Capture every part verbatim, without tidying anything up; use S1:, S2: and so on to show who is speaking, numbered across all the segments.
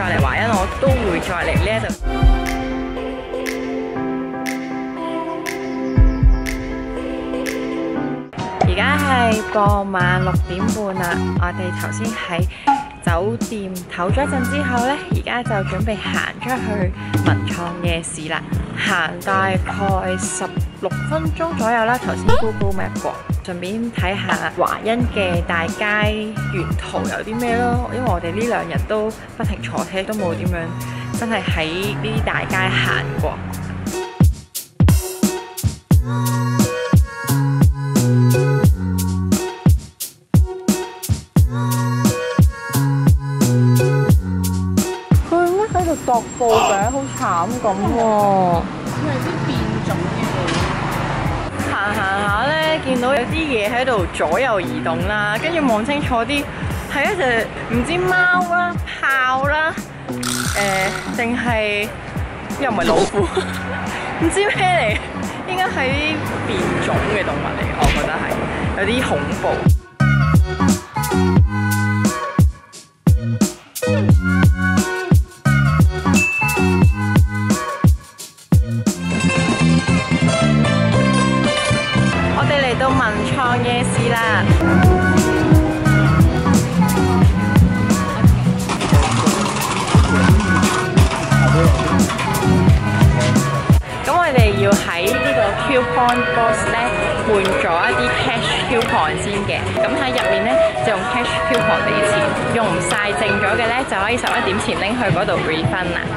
S1: 再嚟華欣，我都會再嚟呢一度。而家係傍晚六點半啦，我哋頭先喺酒店唞咗一陣之後呢，而家就準備行出去文創夜市啦。行大概十六分鐘左右啦，頭先 Google Map 過，順便睇下華欣嘅大街沿途有啲咩咯。因為我哋呢兩日都不停坐車，都冇點樣真係喺呢啲大街行過。踱步嘅，好慘咁喎！佢係啲變種嘅。行行下咧，見到有啲嘢喺度左右移動啦，跟住望清楚啲，係一隻唔知貓啦、豹啦，誒定係又唔係老虎，唔知咩嚟，應該係啲變種嘅動物嚟，我覺得係有啲恐怖。到文創夜市啦！咁我哋要喺呢個 coupon box 咧換咗一啲 cash coupon 先嘅。咁喺入面咧就用 cash coupon 俾錢，用唔晒剩咗嘅咧就可以十一點前拎去嗰度 refund 啦。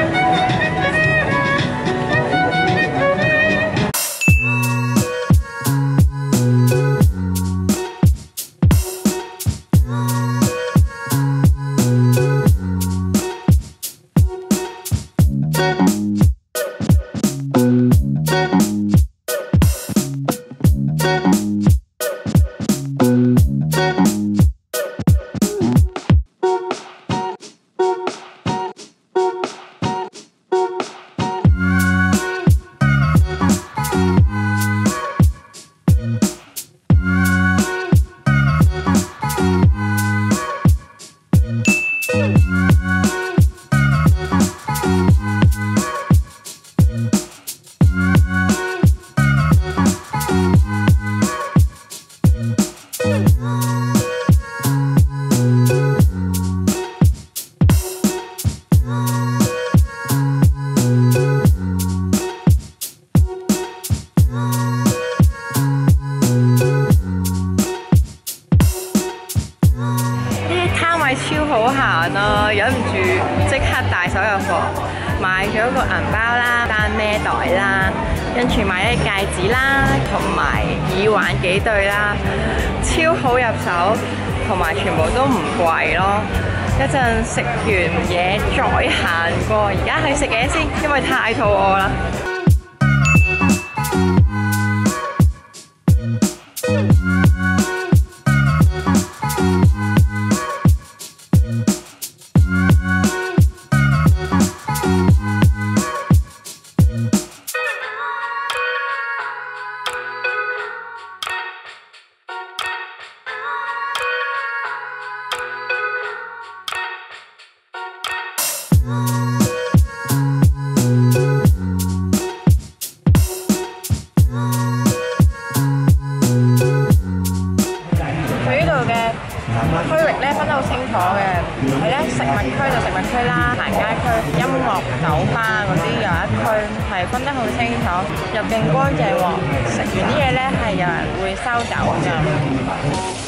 S1: 超好行啊！忍唔住即刻大手入貨，買咗個銀包啦、單孭袋啦，跟住買咗戒指啦，同埋耳環幾對啦，超好入手，同埋全部都唔貴咯。一陣食完嘢再行過，而家去食嘢先，因為太肚餓啦。區域咧分得好清楚嘅，係咧食物區就食物區啦，行街區、音樂、酒吧嗰啲有一區係分得好清楚，入邊乾淨喎，食完啲嘢咧係有人會收走㗎。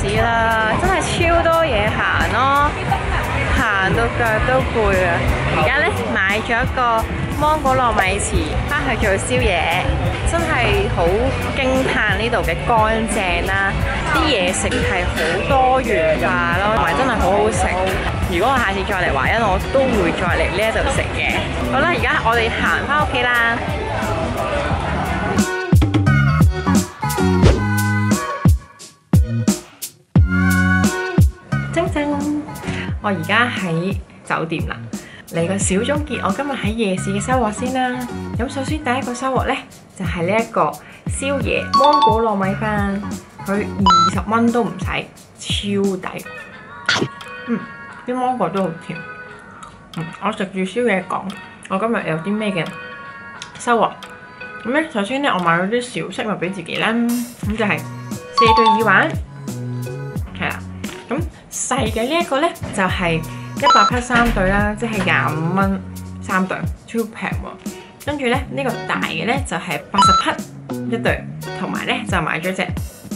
S1: 市啦，真係超多嘢行咯，行到腳都攰啊！而家咧買咗一個芒果糯米糍翻去做宵夜，真係好驚歎呢度嘅乾淨啦，啲嘢食係好多元化咯，同埋真係好好食。如果我下次再嚟華欣，我都會再嚟呢一度食嘅。好啦，而家我哋行翻屋企啦。晶晶，我而家喺酒店啦。嚟個小總結，我今日喺夜市嘅收穫先啦。咁首先第一個收穫呢，就係呢一個宵夜芒果糯米飯，佢二十蚊都唔使，超抵。嗯，啲芒果都好甜。嗯，我食住宵夜講，我今日有啲咩嘅收穫？咁咧，首先咧，我買咗啲小飾物俾自己啦。咁就係四對耳環，係啦。咁細嘅呢一個咧，就係一百匹三對啦，即係廿五蚊三對，超平喎。跟住咧，呢個大嘅咧就係八十匹一對，同埋咧就買咗隻戒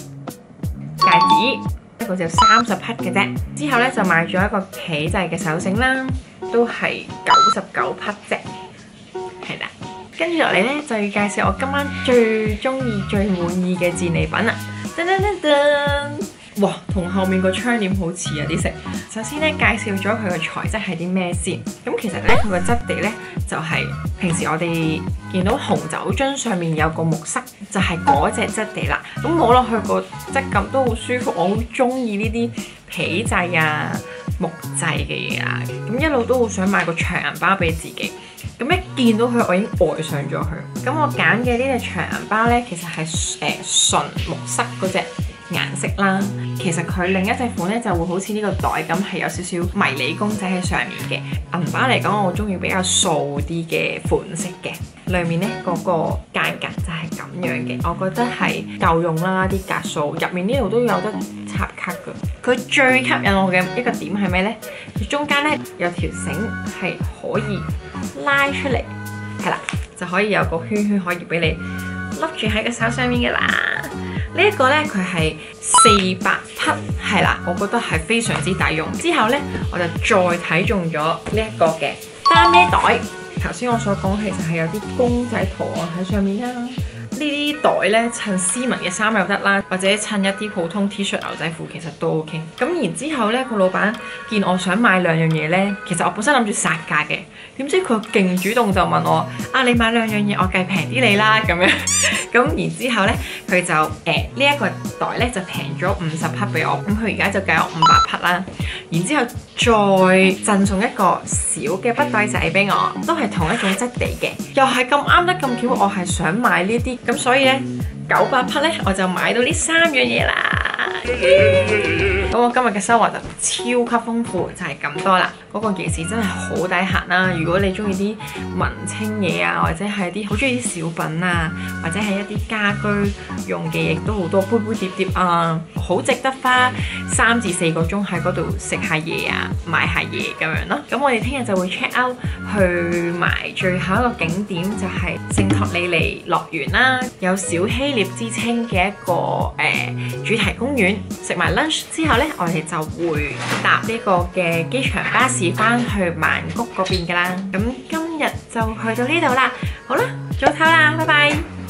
S1: 指，一個就三十匹嘅啫。之後咧就買咗一個企製嘅手繩啦，都係九十九匹啫，係啦。跟住落嚟咧就要介紹我今晚最中意、最滿意嘅戰利品啦！噔噔噔噔。哇，同後面個窗簾好似啊啲色。首先咧介紹咗佢個材質係啲咩先。咁其實咧佢個質地咧就係、是、平時我哋見到紅酒樽上面有個木塞，就係嗰隻質地啦。咁摸落去個質感都好舒服，我好中意呢啲皮製啊、木製嘅嘢啊。咁一路都好想買個長銀包俾自己。咁一見到佢，我已經愛上咗佢。咁我揀嘅呢隻長銀包咧，其實係誒、呃、純木塞嗰隻顏色啦。其實佢另一隻款咧就會好似呢個袋咁，係有少少迷你公仔喺上面嘅。銀包嚟講，我中意比較素啲嘅款式嘅。裏面咧嗰、那個間隔就係咁樣嘅，我覺得係夠用啦。啲格數入面呢度都有得插卡㗎。佢最吸引我嘅一個點係咩咧？佢中間咧有條繩係可以拉出嚟，係啦，就可以有個圈圈可以俾你笠住喺個手上面嘅啦。這個、呢一個咧佢係四百匹，係啦，我覺得係非常之抵用。之後咧我就再睇中咗呢一個嘅單孭袋。頭先我所講其實係有啲公仔圖案喺上面啦。呢啲袋咧襯斯文嘅衫又得啦，或者襯一啲普通 T 恤牛仔褲其實都 OK。咁然之後咧個老闆見我想買兩樣嘢咧，其實我本身諗住殺價嘅，點知佢勁主動就問我啊，你買兩樣嘢我計平啲你啦咁樣。咁然之後咧佢就誒、呃這個、呢一個袋咧就平咗五十匹俾我，咁佢而家就計我五百匹啦。然之後再贈送一個小嘅筆袋仔俾我，都係同一種質地嘅，又係咁啱得咁巧，我係想買呢啲，咁所以咧九百匹咧我就買到呢三樣嘢啦。咁我今日嘅收穫就超級豐富，就係咁多啦。嗰個夜市真係好抵行啦！如果你中意啲文青嘢啊，或者係啲好中意啲小品啊，或者係一啲家居用嘅嘢，都好多杯杯碟碟啊，好值得花三至四個鐘喺嗰度食下嘢啊，買下嘢咁樣咯。咁我哋聽日就會 check out 去埋最後一個景點，就係聖托里尼樂園啦，有小希臘之稱嘅一個誒、呃、主題公園。食埋 lunch 之後呢，我哋就會搭呢個嘅機場巴士翻去曼谷嗰邊噶啦。咁今日就去到呢度啦，好啦，早唞啦，拜拜。